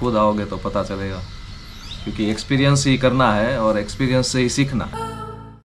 खुद आओगे तो पता चलेगा, क्योंकि एक्सपीरियंस ही करना है और एक्सपीरियंस से ही सीखना।